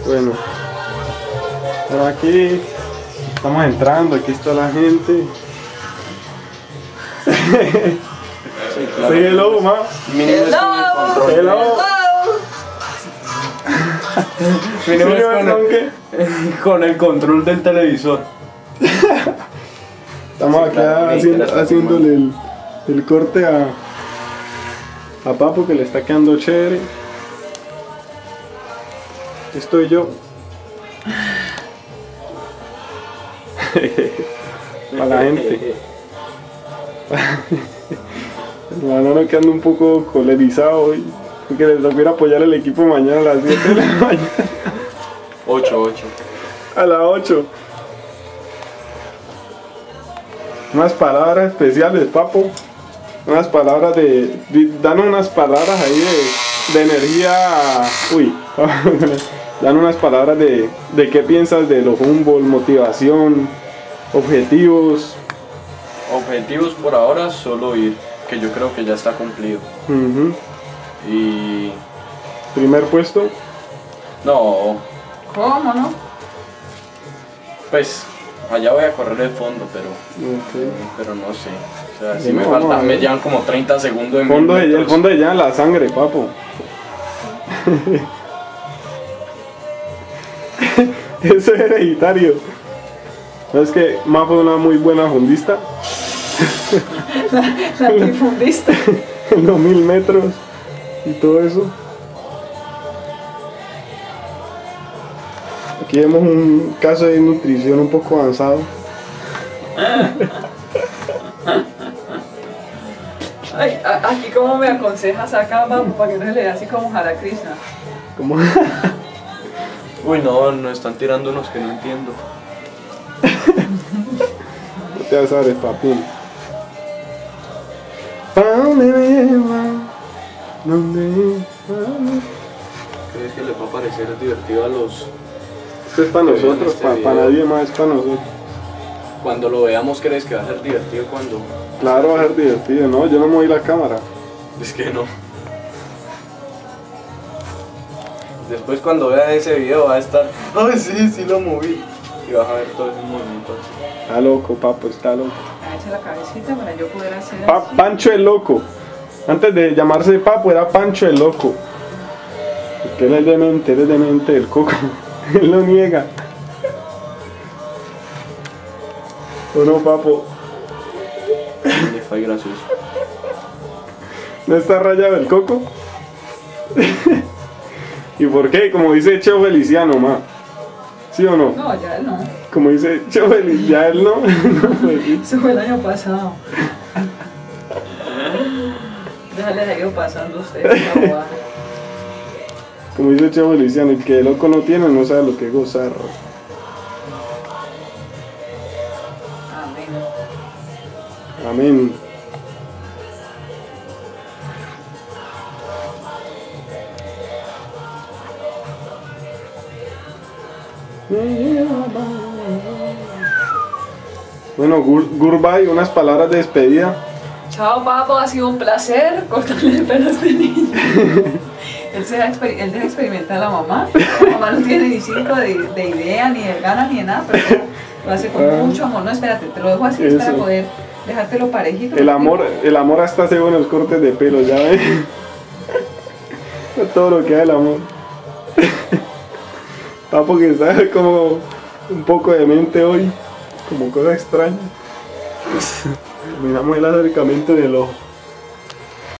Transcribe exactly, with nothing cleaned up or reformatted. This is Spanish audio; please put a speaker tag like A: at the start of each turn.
A: Bueno, pero aquí estamos entrando, aquí está la gente.
B: Sí, claro.
A: Sí, hello, ma.
B: Vinimos con el control.
A: Hello.
B: Vinimos
A: Sí,
B: con,
A: ¿con
B: el,
A: qué?
B: con el control del televisor.
A: Estamos
B: Sí,
A: acá
B: claro,
A: haciendo,
B: está
A: haciéndole el, el corte a, a Papo, que le está quedando chévere. Estoy yo. Para la gente. El banano que anda un poco colerizado hoy. Porque les toca ir a apoyar al equipo mañana a las siete de la mañana.
B: ocho, ocho.
A: A las ocho. Unas palabras especiales, Papo. Unas palabras de... de danos unas palabras ahí de, de energía... Uy. Dan unas palabras de, de qué piensas de los Humboldt, motivación, objetivos.
B: Objetivos por ahora, solo ir, que yo creo que ya está cumplido.
A: Uh-huh.
B: Y...
A: Primer puesto.
B: no,
C: ¿Cómo no?
B: pues allá voy a correr el fondo, pero
A: Okay.
B: pero no sé. O sea, si
A: Sí,
B: me
A: no,
B: falta,
A: no,
B: me
A: no.
B: llevan como treinta segundos en
A: Fondo
B: mil
A: de, el
B: metros.
A: fondo de ya en la sangre, Papo. Eso es hereditario. ¿Sabes que Ma fue una muy buena fundista?
C: La difundiste.
A: En los mil metros y todo eso. Aquí vemos un caso de nutrición un poco avanzado.
C: Ay, a- aquí como me aconsejas acá, vamos, para que no se le dé así como Hare Krishna.
A: Como
B: Uy, no, nos están tirando unos que no entiendo.
A: no te sabes, papi. ¿Pa' dónde me lleva? ¿Dónde va?
B: ¿Crees que les va a parecer divertido a los...
A: Esto es para
B: Que vean
A: nosotros,
B: este
A: para
B: video.
A: nadie más, es para nosotros.
B: Cuando lo veamos, crees que va a ser divertido cuando...
A: Claro, va a ser divertido, ¿no? Yo no moví la cámara.
B: Es que no. Después cuando vean ese video va a estar... ¡Ay, sí, sí lo moví! Y vas a ver todo ese movimiento.
A: Está loco, papo, está loco.
C: Agacha la cabecita para yo poder hacer
A: Pa-
C: así.
A: Pancho el Loco. Antes de llamarse Papo era Pancho el Loco. Porque él es demente, él es demente, el coco. Él lo niega. ¿O no, Papo?
B: Le fue gracioso.
A: ¿No está rayado el coco? ¿Y por qué? Como dice Cheo Feliciano, ma. ¿Sí o no?
C: No, ya no.
A: Como dice Cheo Feliciano, ya él no. No, pues sí.
C: Eso fue el año pasado. Ya les ha ido pasando a ustedes la bobada.
A: Como dice Cheo Feliciano, el que loco no tiene no sabe lo que es gozar.
C: Amén.
A: Amén. Bueno, gur- goodbye, unas palabras de despedida.
C: Chao, papo, ha sido un placer cortarle el pelo a este niño. Él, se deja, exper- él deja experimentar a la mamá. La mamá no tiene ni cinco de, de idea, ni de ganas, ni de nada, pero lo hace con
A: Ah.
C: mucho amor. No, espérate, te lo dejo así es para
A: Eso.
C: poder dejártelo parejito.
A: El amor, el amor hasta hace buenos cortes de pelo, ya ven. Todo lo que da el amor. Papo que está como un poco de mente hoy, como cosa extraña. Miramos el acercamiento del ojo.